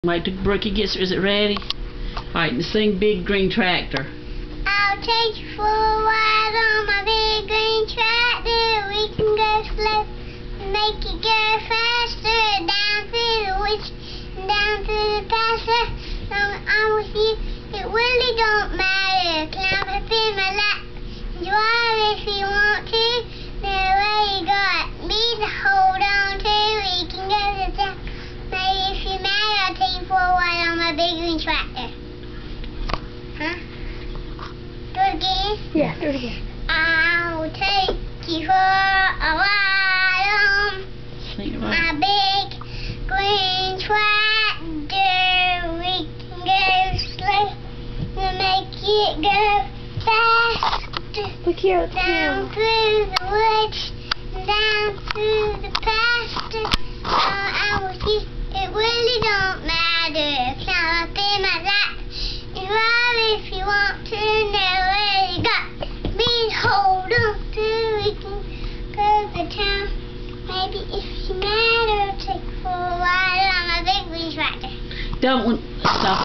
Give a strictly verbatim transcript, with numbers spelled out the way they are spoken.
Wait till Brookie gets, is it ready? Alright, and sing Big Green Tractor. I'll take you for a ride on my big green tractor. We can go slow and make it go faster. Down through the woods and down through the pasture. Long as I'm with you, it really don't matter. Climb up in my lap and drive if you want to. Know where you got me to hold on to. We can go to town. Maybe if you're mad, I'll take you for a ride on my big green tractor. Huh? Do it again? Yeah, do it again. I'll take you for a ride on Sing it my right. big green tractor. We can go slow and make it go faster. Look here at the Down camera. through the woods, down through the pasture. Uh, I'm with you. It really don't matter. Climb up in my lap and ride if you want to. Know where you got me. Hold on to. We can go to town. Maybe if you matter, I'll take you for a ride on my big green tractor. Don't stop.